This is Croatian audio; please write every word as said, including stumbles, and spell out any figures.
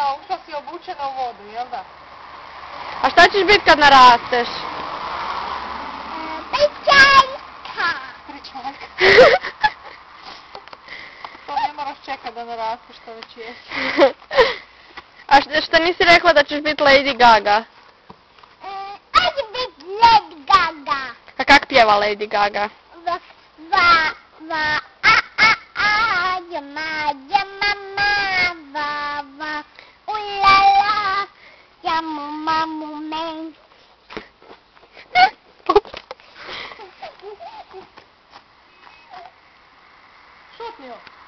Kao što si obučena u vodu, jel da? A šta ćeš biti kad narasteš? Pričajka. Pričajka. To ne moraš čekat da narasteš, što već jesi. A šta, šta nisi rekla da ćeš biti Lady Gaga? Ajde biti Lady Gaga. A kak pjeva Lady Gaga? Va, va, va, a, a, a, jama, jama, ma, va, va, ulala, jamu, mamu, men. Šutni ovo.